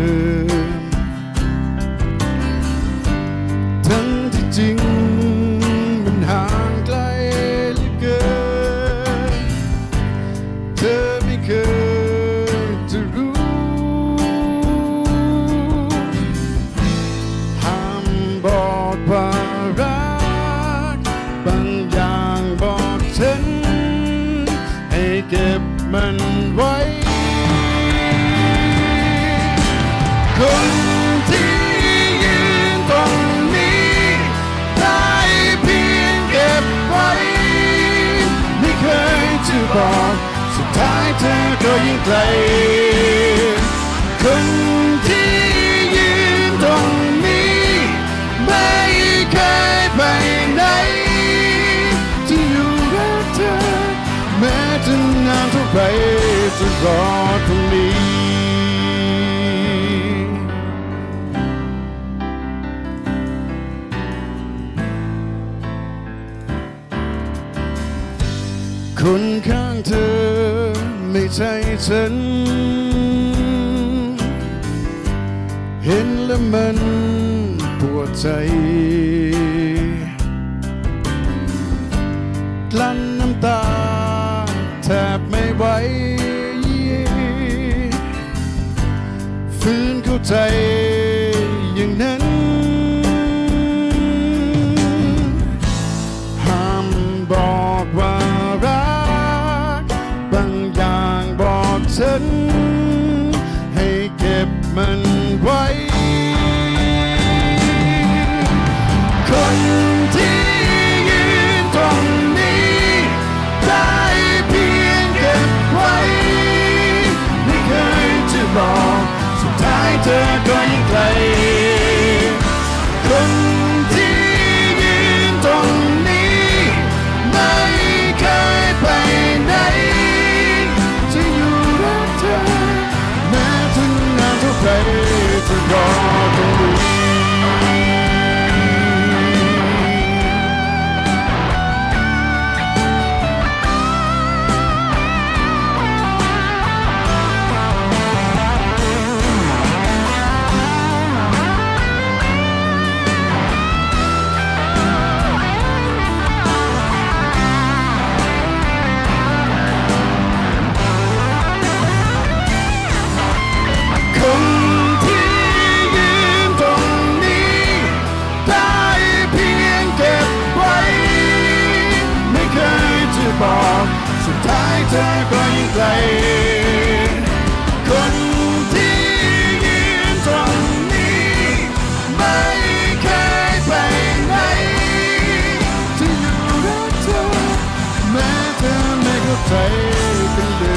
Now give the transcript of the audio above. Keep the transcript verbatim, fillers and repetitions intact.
มทั้งที่จริงมันห่างไกลเหลือเกินเธอไม่เคยจะรู้ห้ามบอกว่ารักบางอย่างบอกฉันให้เก็บมันไว้คนที่ยืนตรงนี้ได้เพียงเก็บไว้ไม่เคยจะบอกสุดท้ายเธอก็ยิ่งไกลคนที่ยืนตรงนี้ไม่เคยไปไหนจะอยู่กับเธอแม้จะนานเท่าไรจะรอตรงนี้คนข้างเธอไม่ใช่ฉันเห็นแล้วมันปวดใจกลั้นน้ำตาแทบไม่ไหวฝืนเข้าใจอย่างนั้นห้ามบอกว่ารักบางอย่างบอกฉันให้เก็บมันไว้คนที่ยืนตรงนี้ได้เพียงเก็บไว้ไม่เคยจะบอกสุดท้ายเธอก็ยิ่งไกลคนที่ยืนตรงนี้ไม่เคยไปไหนจะอยู่กับเธอแม้ถึงนานเท่าไรจะรอตรงนี้บอกสุดท้ายเธอก็ยิ่งไกลคนที่ยืนตรงนี้ไม่เคยไปไหนจะอยู่กับเธอแม้เธอไม่เข้าใจเป็นเรื่อง